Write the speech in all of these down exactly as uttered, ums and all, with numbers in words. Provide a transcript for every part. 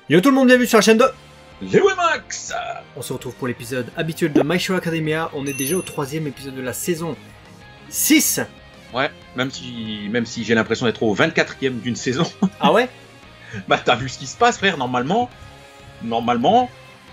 Yo tout le monde, bienvenue sur la chaîne de Léomax. On se retrouve pour l'épisode habituel de My Hero Academia. On est déjà au troisième épisode de la saison six. Ouais, même si, même si j'ai l'impression d'être au vingt-quatrième d'une saison. Ah ouais? Bah t'as vu ce qui se passe, frère, normalement, normalement,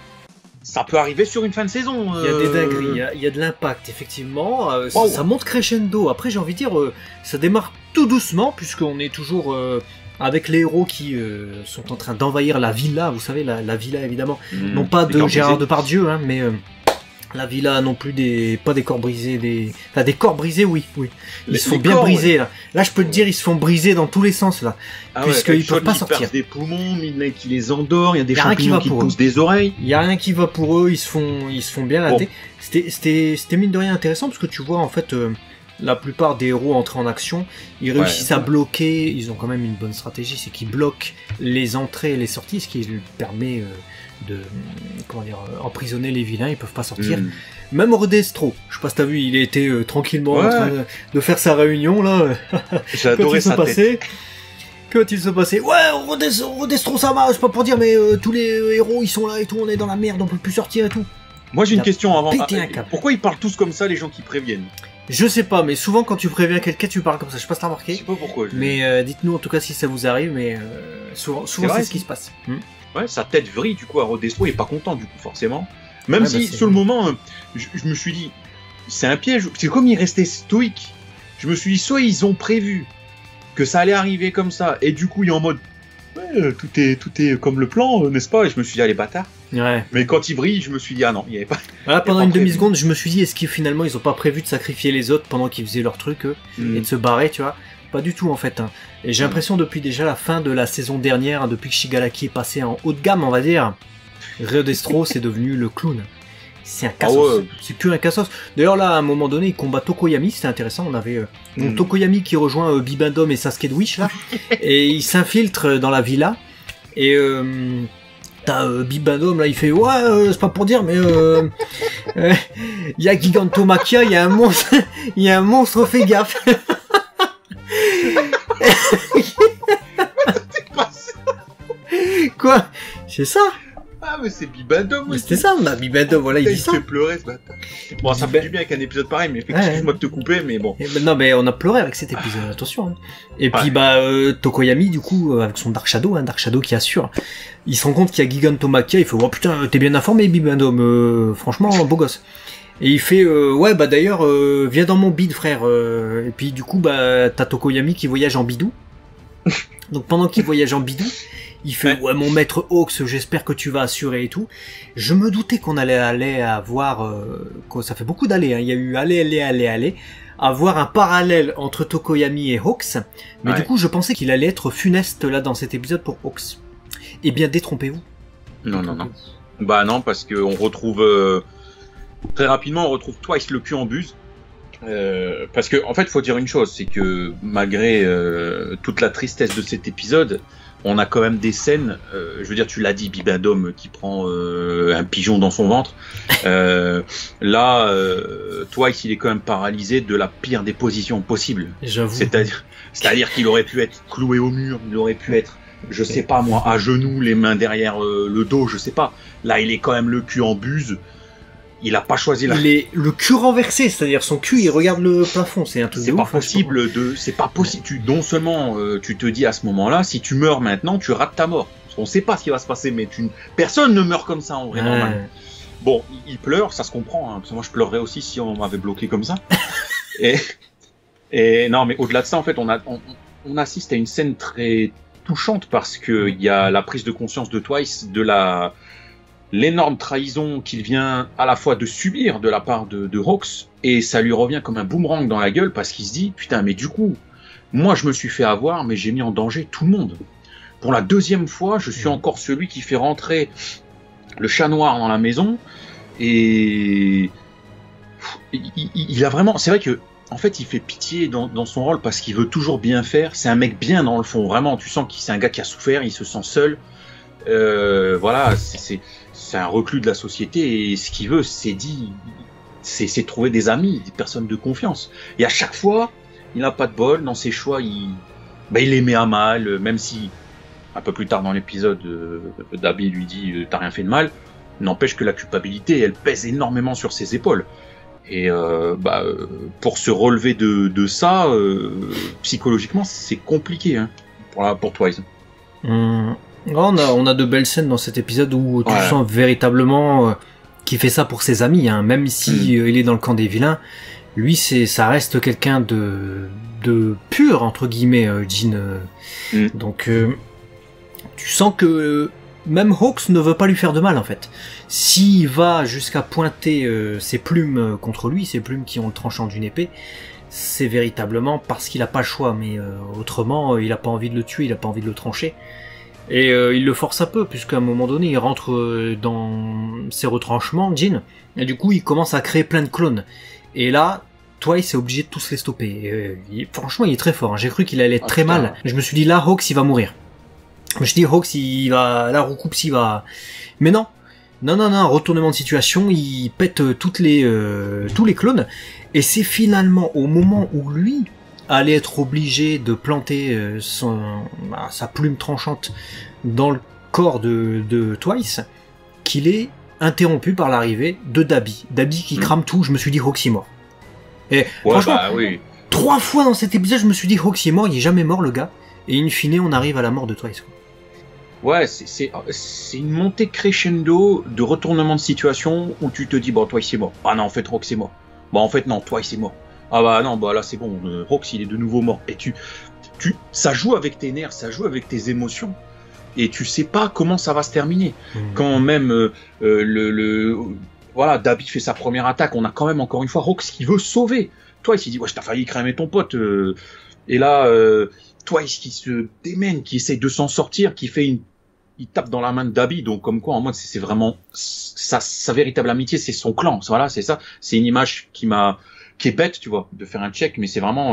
ça peut arriver sur une fin de saison. Il y a des euh... dingueries, il y a, il y a de l'impact, effectivement. Euh, wow. ça, ça monte crescendo. Après, j'ai envie de dire, euh, ça démarre tout doucement, puisqu'on est toujours euh, avec les héros qui euh, sont en train d'envahir la villa. Vous savez, la, la villa, évidemment. Mmh. Non pas de Gérard Depardieu, hein, mais... Euh, la villa non plus des pas des corps brisés, des enfin des corps brisés, oui, oui. Ils les, se font les bien corps, briser ouais. là. Là, je peux te dire, ils se font briser dans tous les sens là, ah puisqu'ils ouais, peuvent pas ils sortir. perdent des poumons, Midnight qui les endort, il y a des y a champignons qui, qui poussent eux. Des oreilles. Il y a rien qui va pour eux, ils se font ils se font bien latter. Bon. C'était c'était c'était mine de rien intéressant parce que tu vois en fait euh, la plupart des héros entrés en action, ils réussissent ouais, à ouais. bloquer. Ils ont quand même une bonne stratégie, c'est qu'ils bloquent les entrées et les sorties, ce qui leur permet euh, de comment dire emprisonner les vilains. Ils peuvent pas sortir. Mm. Même Rodestro, je sais pas si t'as vu, il était euh, tranquillement ouais. en train de, de faire sa réunion là. J'ai adoré sa tête. Que va-t-il se passer? Ouais, Rodestro, Rodestro ça va, c'est pas pour dire, mais euh, tous les euh, héros ils sont là et tout, on est dans la merde, on peut plus sortir et tout. Moi j'ai une question avant. Ah, pourquoi ils parlent tous comme ça, les gens qui préviennent? Je sais pas, mais souvent quand tu préviens quelqu'un, tu parles comme ça. Je sais pas si t'as remarqué. Je sais pas pourquoi. Je... Mais euh, dites-nous en tout cas si ça vous arrive, mais euh, souvent, souvent c'est ce qui se passe. Hmm. Ouais, sa tête vrille du coup à Rodestro, il est pas content du coup forcément. Même ouais, si bah sur le moment, je, je me suis dit, c'est un piège. C'est comme il restait stoïque. Je me suis dit, soit ils ont prévu que ça allait arriver comme ça, et du coup il est en mode, ouais, tout est tout est comme le plan, n'est-ce pas? Et je me suis dit, allez bâtard. Ouais. Mais quand il brille, je me suis dit, ah non, il n'y avait pas. Voilà, pendant une demi-seconde, je me suis dit, est-ce qu'ils finalement ils ont pas prévu de sacrifier les autres pendant qu'ils faisaient leur truc eux, mm. et de se barrer, tu vois? Pas du tout en fait. Hein. Et j'ai mm. l'impression depuis déjà la fin de la saison dernière, hein, depuis que Shigaraki est passé en haut de gamme, on va dire, Rodestro c'est devenu le clown. C'est un cassos, ah ouais. c'est plus un cassos. D'ailleurs là, à un moment donné, il combat Tokoyami, c'était intéressant. On avait euh, mm. Tokoyami qui rejoint euh, Bibendum et Sasuke de Wish là, et il s'infiltre dans la villa. Et euh, t'as euh, Bibendum là, il fait ouais, euh, c'est pas pour dire, mais il euh, euh, y a Gigantomachia, il y a un monstre, il y a un monstre, fais gaffe. Quoi? C'est ça? Ah mais c'est Bibendum aussi. C'était ça, bah, Bibendum, voilà, il dit ça. Il fait pleurer ce bâtard. Bon, ça fait du bien avec un épisode pareil, mais excuse-moi de te couper, mais bon. Ben, non, mais on a pleuré avec cet épisode, attention. Hein. Et puis, ouais. bah, euh, Tokoyami, du coup, avec son Dark Shadow, hein, Dark Shadow qui assure, il se rend compte qu'il y a Gigantomachia, il fait, oh putain, t'es bien informé, Bibendum, euh, franchement, beau gosse. Et il fait, euh, ouais, bah d'ailleurs, euh, viens dans mon bide, frère. Euh, et puis, du coup, bah, t'as Tokoyami qui voyage en bidou. Donc, pendant qu'il voyage en bidou, il fait ouais. ouais mon maître Hawks, j'espère que tu vas assurer et tout. Je me doutais qu'on allait aller avoir euh, quoi, ça fait beaucoup d'allées. Hein. Il y a eu aller aller aller aller avoir un parallèle entre Tokoyami et Hawks. Mais ouais. du coup je pensais qu'il allait être funeste là dans cet épisode pour Hawks. Eh bien détrompez-vous. Non non non. Bah non parce que on retrouve euh, très rapidement on retrouve Twice le cul en buse. Euh, parce que en fait faut dire une chose, c'est que malgré euh, toute la tristesse de cet épisode, on a quand même des scènes, euh, je veux dire, tu l'as dit, Bibendum qui prend euh, un pigeon dans son ventre. Euh, là, euh, Twice, il est quand même paralysé de la pire des positions possibles. J'avoue. C'est-à-dire, c'est-à-dire qu'il aurait pu être cloué au mur, il aurait pu être, je sais pas moi, à genoux, les mains derrière euh, le dos, je sais pas. Là, il est quand même le cul en buse. Il a pas choisi la... Il est le cul renversé, c'est-à-dire son cul, il regarde le plafond, c'est un truc C'est de pas ouf, possible de... C'est pas possible. Tu, non seulement euh, tu te dis à ce moment-là, si tu meurs maintenant, tu rates ta mort. On sait pas ce qui va se passer, mais tu... personne ne meurt comme ça en vrai, ouais. normal. Bon, il, il pleure, ça se comprend, hein, parce que moi je pleurerais aussi si on m'avait bloqué comme ça. et... et non, mais au-delà de ça, en fait, on, a, on, on assiste à une scène très touchante parce que il y a la prise de conscience de Twice de la... l'énorme trahison qu'il vient à la fois de subir de la part de, de Hawks, et ça lui revient comme un boomerang dans la gueule parce qu'il se dit, putain, mais du coup, moi je me suis fait avoir, mais j'ai mis en danger tout le monde. Pour la deuxième fois, je suis encore celui qui fait rentrer le chat noir dans la maison, et il, il, il a vraiment, c'est vrai que, en fait, il fait pitié dans, dans son rôle parce qu'il veut toujours bien faire, c'est un mec bien dans le fond, vraiment, tu sens qu'il c'est un gars qui a souffert, il se sent seul, euh, voilà, c'est... c'est un reclus de la société et ce qu'il veut, c'est dit, c'est, c'est trouver des amis, des personnes de confiance. Et à chaque fois, il n'a pas de bol dans ses choix, il, ben, il les met à mal, même si un peu plus tard dans l'épisode, euh, Dabi lui dit euh, t'as rien fait de mal. N'empêche que la culpabilité, elle pèse énormément sur ses épaules. Et euh, bah, euh, pour se relever de, de ça, euh, psychologiquement, c'est compliqué hein, pour, la, pour Twice. Mmh. On a, on a de belles scènes dans cet épisode où tu ouais. sens véritablement euh, qu'il fait ça pour ses amis, hein, même si mmh. euh, il est dans le camp des vilains. Lui, c'est, ça reste quelqu'un de, de pur entre guillemets, euh, Jean. Euh. Mmh. Donc, euh, tu sens que euh, même Hawks ne veut pas lui faire de mal en fait. S'il va jusqu'à pointer euh, ses plumes contre lui, ses plumes qui ont le tranchant d'une épée, c'est véritablement parce qu'il a pas le choix. Mais euh, autrement, euh, il a pas envie de le tuer, il a pas envie de le trancher. Et euh, il le force un peu, puisqu'à un moment donné, il rentre euh, dans ses retranchements, Jean, et du coup, il commence à créer plein de clones. Et là, Twice est obligé de tous les stopper. Et, euh, il, franchement, il est très fort. Hein. J'ai cru qu'il allait être ah, très putain. mal. Je me suis dit, là, Hawks, il va mourir. Je me suis dit, Hawks, il va... Là, Roucoups, il va... Mais non. Non, non, non, retournement de situation, il pète toutes les, euh, tous les clones. Et c'est finalement au moment où lui allait être obligé de planter euh, son, bah, sa plume tranchante dans le corps de, de Twice, qu'il est interrompu par l'arrivée de Dabi. Dabi qui mmh. crame tout, je me suis dit, Hawks est mort. Et ouais, franchement, bah, oui. trois fois dans cet épisode, je me suis dit, Hawks est mort, il est jamais mort le gars. Et in fine, on arrive à la mort de Twice. Ouais, c'est, c'est, c'est une montée crescendo de retournement de situation où tu te dis, bon, Twice est mort. Ah non, en fait, Hawks est mort. Bah, en fait, non, Twice est mort. Ah bah non, bah là, c'est bon, euh, Hawks, il est de nouveau mort. Et tu, tu, ça joue avec tes nerfs, ça joue avec tes émotions. Et tu sais pas comment ça va se terminer. Mmh. Quand même, euh, euh, le, le, voilà, Dabi fait sa première attaque, on a quand même, encore une fois, Hawks qui veut sauver. Twice, il dit, ouais, je t'ai failli cramer ton pote. Euh, et là, euh, Twice qui se démène, qui essaye de s'en sortir, qui fait une il tape dans la main de Dabi, donc comme quoi en mode c'est, c'est vraiment sa, sa véritable amitié, c'est son clan, voilà, c'est ça, c'est une image qui m'a, qui est bête, tu vois, de faire un check, mais c'est vraiment, euh,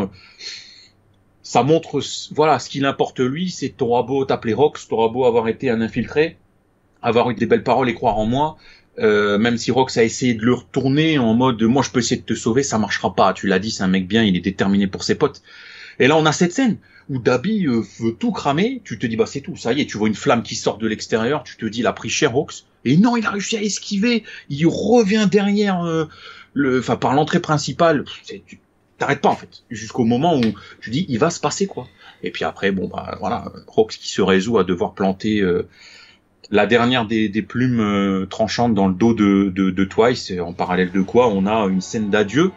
ça montre, voilà, ce qu'il importe lui, c'est t'auras beau t'appeler Rox, t'auras beau avoir été un infiltré, avoir eu des belles paroles et croire en moi, euh, même si Rox a essayé de le retourner en mode moi je peux essayer de te sauver, ça marchera pas, tu l'as dit, c'est un mec bien, il est déterminé pour ses potes. Et là on a cette scène où Dabi euh, veut tout cramer, tu te dis bah c'est tout, ça y est, tu vois une flamme qui sort de l'extérieur, tu te dis il a pris cher Hawks, et non, il a réussi à esquiver, il revient derrière euh, le, enfin par l'entrée principale, c'est, tu t'arrêtes pas en fait, jusqu'au moment où tu dis il va se passer quoi. Et puis après bon bah voilà, Hawks qui se résout à devoir planter euh, la dernière des, des plumes euh, tranchantes dans le dos de, de, de Twice, en parallèle de quoi on a une scène d'adieu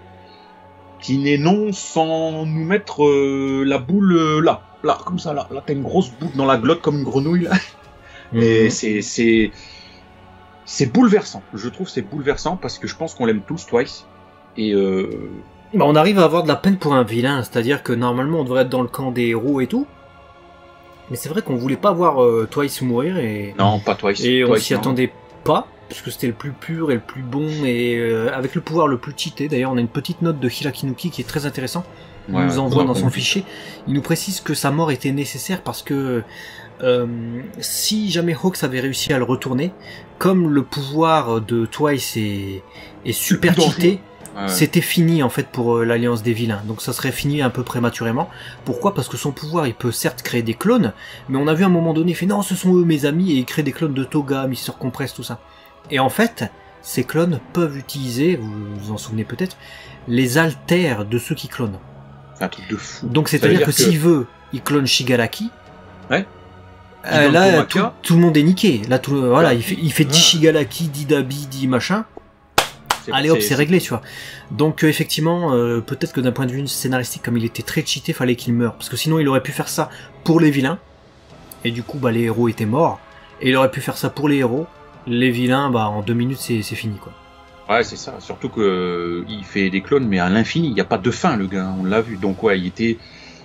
qui n'est non sans nous mettre euh, la boule euh, là, là, comme ça, là, là t'as une grosse boule dans la glotte comme une grenouille là. Mmh. Et c'est c'est c'est bouleversant. Je trouve c'est bouleversant parce que je pense qu'on l'aime tous Twice. Et euh... bah on arrive à avoir de la peine pour un vilain, c'est-à-dire que normalement on devrait être dans le camp des héros et tout. Mais c'est vrai qu'on voulait pas voir euh, Twice mourir et non pas Twice. Et Twice, on s'y non. attendait pas. Parce que c'était le plus pur et le plus bon, et euh, avec le pouvoir le plus cheaté. D'ailleurs, on a une petite note de Hirakinuki qui est très intéressant. Il ouais, nous envoie dans son fichier. Il nous précise que sa mort était nécessaire parce que euh, si jamais Hawks avait réussi à le retourner, comme le pouvoir de Twice est, est super cheaté, ouais. c'était fini en fait pour euh, l'Alliance des Vilains. Donc ça serait fini un peu prématurément. Pourquoi ? Parce que son pouvoir, il peut certes créer des clones, mais on a vu à un moment donné, il fait non, ce sont eux mes amis, et il crée des clones de Toga, Mister Compress, tout ça. Et en fait, ces clones peuvent utiliser, vous vous en souvenez peut-être, les altères de ceux qui clonent. Un truc de fou. Donc c'est-à-dire que, que s'il veut, il clone Shigaraki. Ouais. Euh, là, tout, tout le monde est niqué. Là, tout, voilà, il fait, il fait dix Shigaraki, dix Dabi, dix machin. C'est, Allez hop, c'est, c'est réglé, tu vois. Donc euh, effectivement, euh, peut-être que d'un point de vue scénaristique, comme il était très cheaté, fallait qu'il meure. Parce que sinon, il aurait pu faire ça pour les vilains. Et du coup, bah, les héros étaient morts. Et il aurait pu faire ça pour les héros. Les vilains, bah en deux minutes c'est, c'est fini quoi. Ouais c'est ça, surtout que euh, il fait des clones mais à l'infini, il n'y a pas de fin le gars, on l'a vu. Donc ouais, il était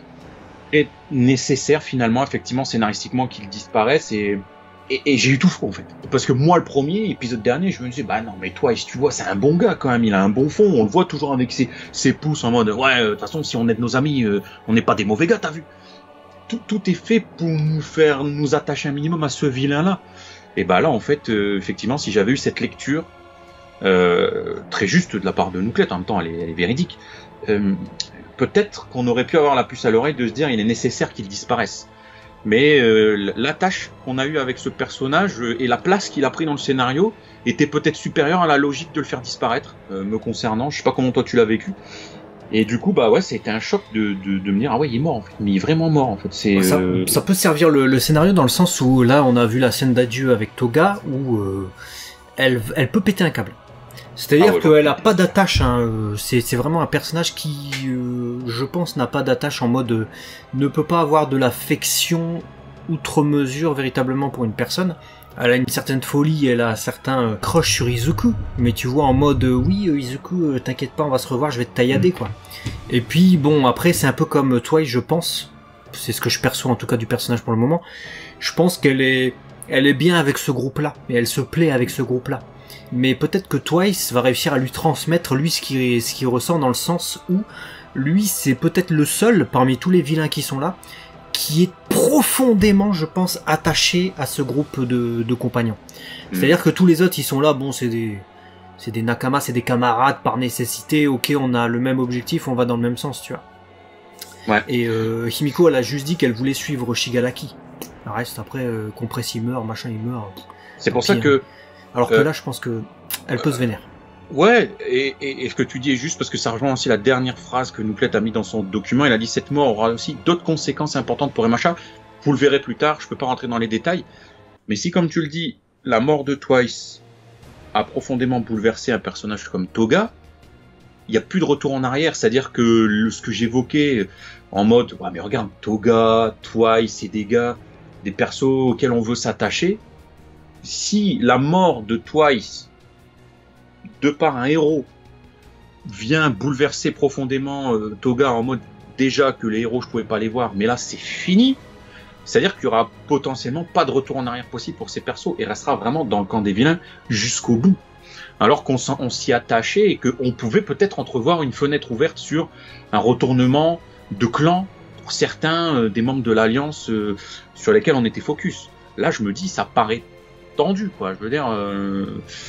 et nécessaire finalement, effectivement scénaristiquement qu'il disparaisse et... et et j'ai eu tout froid en fait. Parce que moi le premier épisode dernier, je me disais bah non mais toi tu vois c'est un bon gars quand même, il a un bon fond, on le voit toujours avec ses, ses pouces en mode ouais de euh, toute façon si on aide nos amis, euh, on n'est pas des mauvais gars, t'as vu. Tout, tout est fait pour nous faire nous attacher un minimum à ce vilain là. Et bah là, en fait, euh, effectivement, si j'avais eu cette lecture euh, très juste de la part de Nouclette, en même temps, elle est, elle est véridique, euh, peut-être qu'on aurait pu avoir la puce à l'oreille de se dire il est nécessaire qu'il disparaisse. Mais euh, l'attache qu'on a eue avec ce personnage euh, et la place qu'il a pris dans le scénario était peut-être supérieure à la logique de le faire disparaître, euh, me concernant. Je sais pas comment toi tu l'as vécu. Et du coup, bah ouais, c'était un choc de, de, de me dire, ah ouais, il est mort en fait. Mais il est vraiment mort en fait. C'est, ça, euh... ça peut servir le, le scénario dans le sens où là, on a vu la scène d'adieu avec Toga où euh, elle, elle peut péter un câble. C'est-à-dire ah ouais, qu'elle a pas d'attache, hein. c'est, c'est vraiment un personnage qui, euh, je pense, n'a pas d'attache en mode euh, ne peut pas avoir de l'affection outre mesure véritablement pour une personne. Elle a une certaine folie, elle a certains euh, crush sur Izuku, mais tu vois en mode euh, oui euh, Izuku, euh, t'inquiète pas, on va se revoir, je vais te taillader quoi. Et puis bon, après c'est un peu comme Twice, je pense, c'est ce que je perçois en tout cas du personnage pour le moment. Je pense qu'elle est, elle est bien avec ce groupe-là, et elle se plaît avec ce groupe-là. Mais peut-être que Twice va réussir à lui transmettre lui ce qu'il ce qu'il ressent dans le sens où lui c'est peut-être le seul parmi tous les vilains qui sont là qui est profondément, je pense, attaché à ce groupe de, de compagnons. Mmh. C'est-à-dire que tous les autres, ils sont là, bon, c'est des, c'est des nakamas, c'est des camarades par nécessité, ok, on a le même objectif, on va dans le même sens, tu vois. Ouais. Et euh, Himiko, elle a juste dit qu'elle voulait suivre Shigaraki. Le reste, après, euh, Compress, il meurt, machin, il meurt. C'est pour ça que... Alors que euh, là, je pense que elle peut euh, se vénérer. Ouais, et, et, et ce que tu dis est juste parce que ça rejoint aussi la dernière phrase que Nouklet a mis dans son document. Il a dit cette mort aura aussi d'autres conséquences importantes pour M H A. Vous le verrez plus tard, je peux pas rentrer dans les détails. Mais si, comme tu le dis, la mort de Twice a profondément bouleversé un personnage comme Toga, il n'y a plus de retour en arrière. C'est-à-dire que le, ce que j'évoquais en mode, ouais, mais regarde, Toga, Twice, c'est des gars, des persos auxquels on veut s'attacher. Si la mort de Twice, de par un héros, vient bouleverser profondément euh, Toga en mode déjà que les héros je pouvais pas les voir, mais là c'est fini. C'est-à-dire qu'il y aura potentiellement pas de retour en arrière possible pour ces persos et restera vraiment dans le camp des vilains jusqu'au bout. Alors qu'on on s'y attachait et qu'on pouvait peut-être entrevoir une fenêtre ouverte sur un retournement de clan pour certains euh, des membres de l'Alliance euh, sur lesquels on était focus. Là je me dis ça paraît tendu quoi. Je veux dire. Euh...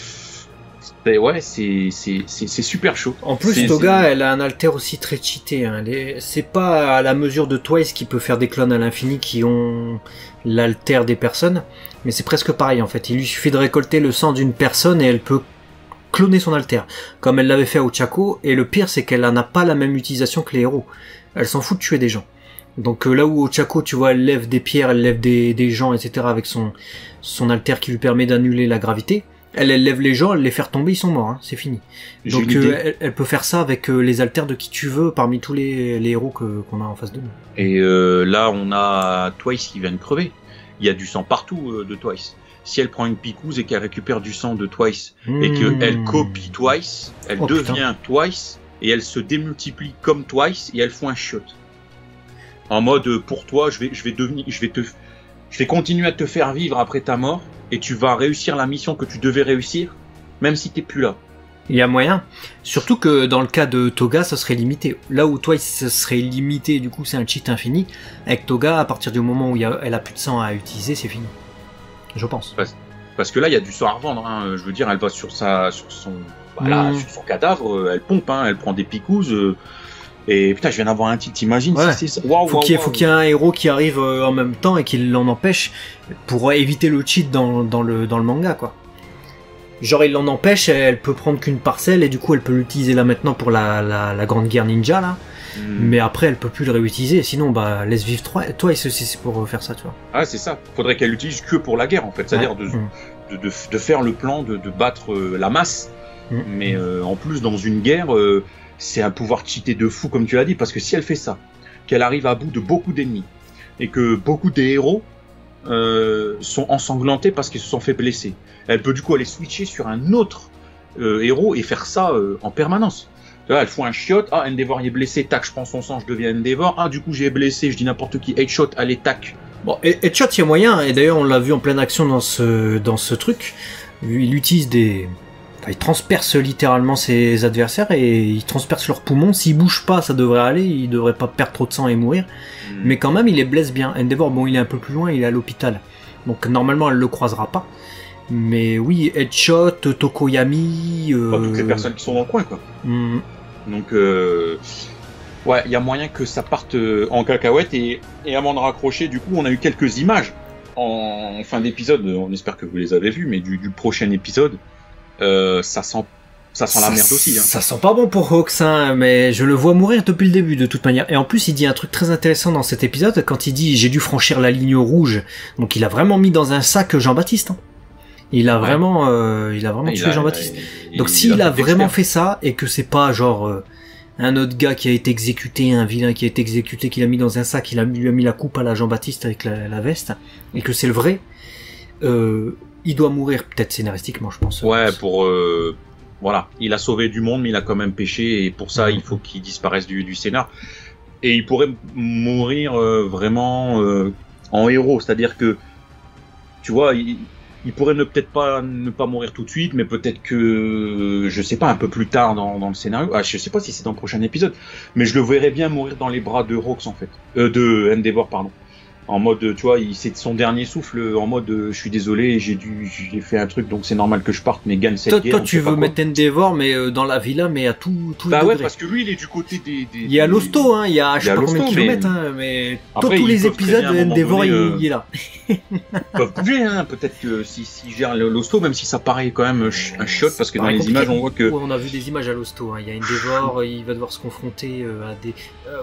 Ben ouais, c'est c'est c'est c'est super chaud. En plus, c'est, Toga, c'est... elle a un alter aussi très cheaté. Hein. Les... C'est pas à la mesure de Twice qui peut faire des clones à l'infini qui ont l'alter des personnes, mais c'est presque pareil en fait. Il lui suffit de récolter le sang d'une personne et elle peut cloner son alter, comme elle l'avait fait à Ochako. Et le pire, c'est qu'elle n'a pas la même utilisation que les héros. Elle s'en fout de tuer des gens. Donc euh, là où Ochako, tu vois, elle lève des pierres, elle lève des des gens, et cetera avec son son alter qui lui permet d'annuler la gravité. Elle, elle lève les gens, elle les fait tomber, ils sont morts, hein, c'est fini. J'ai Donc euh, elle, elle peut faire ça avec euh, les alters de qui tu veux parmi tous les, les héros que, qu'on a en face de nous. Et euh, là, on a Twice qui vient de crever. Il y a du sang partout euh, de Twice. Si elle prend une picouse et qu'elle récupère du sang de Twice mmh. et qu'elle copie Twice, elle oh, devient putain. Twice et elle se démultiplie comme Twice et elle fout un shot. En mode pour toi, je vais, je vais devenir, je vais te, je vais continuer à te faire vivre après ta mort. Et tu vas réussir la mission que tu devais réussir, même si t'es plus là. Il y a moyen. Surtout que dans le cas de Toga, ça serait limité. Là où toi, ça serait limité, du coup, c'est un cheat infini. Avec Toga, à partir du moment où il y a, elle a plus de sang à utiliser, c'est fini. Je pense. Parce, parce que là, il y a du sang à revendre. Hein. Je veux dire, elle va sur sa, sur son, voilà, mmh. sur son cadavre, elle pompe, hein, elle prend des picouzes. Euh, et putain, je viens d'avoir un tilt, t'imagines ouais. si c'est ça. Wow, faut, wow, qu'il y ait, wow. faut qu'il y ait un héros qui arrive euh, en même temps et qui l'en empêche pour éviter le cheat dans, dans, le, dans le manga, quoi. Genre, il l'en empêche, elle peut prendre qu'une parcelle et du coup, elle peut l'utiliser là maintenant pour la, la, la grande guerre ninja, là. Mm. Mais après, elle peut plus le réutiliser, sinon, bah, laisse vivre toi, toi et ceci, c'est pour faire ça, tu vois. Ah, c'est ça. Faudrait qu'elle l'utilise que pour la guerre, en fait. C'est-à-dire ouais. de, mm. de, de, de faire le plan de, de battre euh, la masse. Mm. Mais euh, en plus, dans une guerre. Euh, c'est un pouvoir cheaté de fou, comme tu l'as dit, parce que si elle fait ça, qu'elle arrive à bout de beaucoup d'ennemis, et que beaucoup des héros euh, sont ensanglantés parce qu'ils se sont fait blesser, elle peut du coup aller switcher sur un autre euh, héros et faire ça euh, en permanence. Là, elle fout un shot, ah, Endeavor est blessé, tac, je prends son sang, je deviens Endeavor, ah, du coup j'ai blessé, je dis n'importe qui, headshot, allez, tac. Bon, headshot, il y a moyen, et d'ailleurs on l'a vu en pleine action dans ce, dans ce truc, il utilise des... Il transperce littéralement ses adversaires et il transperce leurs poumons. S'il bouge pas, ça devrait aller. Il devrait pas perdre trop de sang et mourir. Mmh. Mais quand même, il les blesse bien. Endeavor, bon, il est un peu plus loin, il est à l'hôpital. Donc normalement, elle le croisera pas. Mais oui, Headshot, Tokoyami... Euh... Enfin, toutes les personnes qui sont dans le coin, quoi. Mmh. Donc, euh... Ouais, il y a moyen que ça parte euh, en cacahuète et, et avant de raccrocher, du coup, on a eu quelques images en, en fin d'épisode. On espère que vous les avez vues, mais du, du prochain épisode, euh, ça sent, ça sent ça, la merde aussi. Hein. Ça sent pas bon pour Hawks, hein, mais je le vois mourir depuis le début de toute manière. Et en plus, il dit un truc très intéressant dans cet épisode quand il dit j'ai dû franchir la ligne rouge. Donc, il a vraiment mis dans un sac Jean-Baptiste. Hein. Il a ouais. vraiment, euh, il a vraiment il tué Jean-Baptiste. Donc, s'il a, a vraiment fait ça et que c'est pas genre euh, un autre gars qui a été exécuté, un vilain qui a été exécuté, qu'il a mis dans un sac, il a lui a mis la coupe à la Jean-Baptiste avec la, la veste, et que c'est le vrai, euh, il doit mourir peut-être scénaristiquement, je pense. Ouais, pour euh, voilà, il a sauvé du monde, mais il a quand même péché, et pour ça, mmh. il faut qu'il disparaisse du, du scénar. Et il pourrait mourir euh, vraiment euh, en héros, c'est-à-dire que, tu vois, il, il pourrait ne peut-être pas ne pas mourir tout de suite, mais peut-être que, je sais pas, un peu plus tard dans, dans le scénario. Ah, je sais pas si c'est dans le prochain épisode, mais je le verrais bien mourir dans les bras de Hawks en fait, euh, de Endeavor pardon. En mode, tu vois, c'est son dernier souffle, en mode, je suis désolé, j'ai dû, j'ai fait un truc, donc c'est normal que je parte, mais gagne cette toi, guerre. Toi, tu veux mettre Endeavor, mais euh, dans la villa, mais à tout, tout bah les ouais, degrés. Parce que lui, il est du côté des. des il y a l'hosto, hein, il y a, je sais pas combien de kilomètres, hein, mais après, tous les épisodes, Endeavor, il, euh... il est là. Ils peuvent bouger, hein, peut-être que si, si gère l'hosto, même si ça paraît quand même un shot, parce que dans les images, on voit que. Ouais, on a vu des images à l'hosto, hein. Il y a Endeavor, il va devoir se confronter euh, à des. Euh,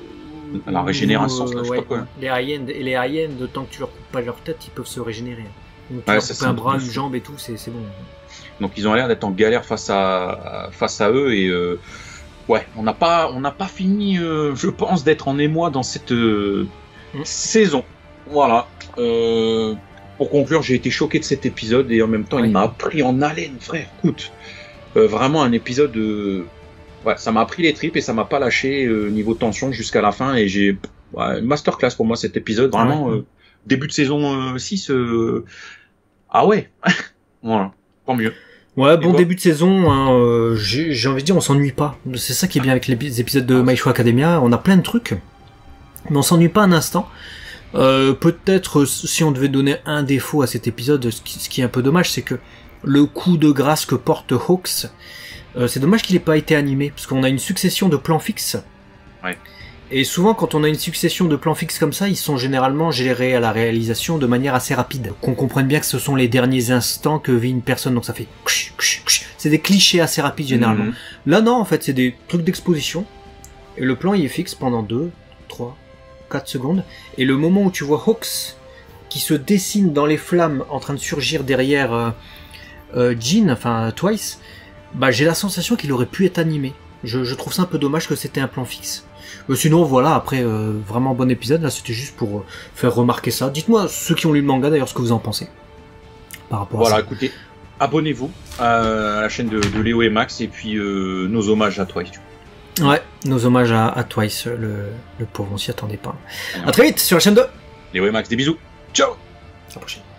à la régénérescence, là, je sais ouais, pas quoi. Les high-end, et les high-end, de tant que tu leur coupes pas leur tête, ils peuvent se régénérer. Donc tu ouais, leur coupes un bras, une jambe et tout, c'est bon. Donc ils ont l'air d'être en galère face à face à eux et euh, ouais, on n'a pas on n'a pas fini, euh, je pense, d'être en émoi dans cette euh, mmh. saison. Voilà. Euh, pour conclure, j'ai été choqué de cet épisode et en même temps, ouais. il m'a pris en haleine, frère. Écoute, euh, vraiment un épisode. Euh, Ouais, ça m'a pris les tripes et ça m'a pas lâché euh, niveau tension jusqu'à la fin et j'ai ouais, masterclass pour moi cet épisode vraiment ouais. euh, début de saison euh, six euh... ah ouais voilà tant mieux. Ouais, bon début de saison, hein, euh, j'ai envie de dire on s'ennuie pas, c'est ça qui est bien avec les épisodes de My Hero Academia, on a plein de trucs mais on s'ennuie pas un instant. Euh, peut-être si on devait donner un défaut à cet épisode, ce qui, ce qui est un peu dommage, c'est que le coup de grâce que porte Hawks, Euh, c'est dommage qu'il n'ait pas été animé, parce qu'on a une succession de plans fixes. Ouais. Et souvent, quand on a une succession de plans fixes comme ça, ils sont généralement gérés à la réalisation de manière assez rapide. Qu'on comprenne bien que ce sont les derniers instants que vit une personne, donc ça fait... C'est des clichés assez rapides, généralement. Mm-hmm. Là, non, en fait, c'est des trucs d'exposition. Et le plan, il est fixe pendant deux, trois, quatre secondes. Et le moment où tu vois Hawks, qui se dessine dans les flammes, en train de surgir derrière euh, euh, Jean, enfin Twice... Bah j'ai la sensation qu'il aurait pu être animé. Je, je trouve ça un peu dommage que c'était un plan fixe. Mais sinon voilà, après euh, vraiment bon épisode, là c'était juste pour euh, faire remarquer ça. Dites-moi ceux qui ont lu le manga d'ailleurs ce que vous en pensez. Par rapport voilà, à ça. Voilà, écoutez, abonnez-vous à la chaîne de, de Léo et Max et puis euh, nos hommages à Twice. Ouais, nos hommages à, à Twice, le, le pauvre, on s'y attendait pas. Alors, à très vite sur la chaîne de Léo et Max, des bisous. Ciao. À la prochaine.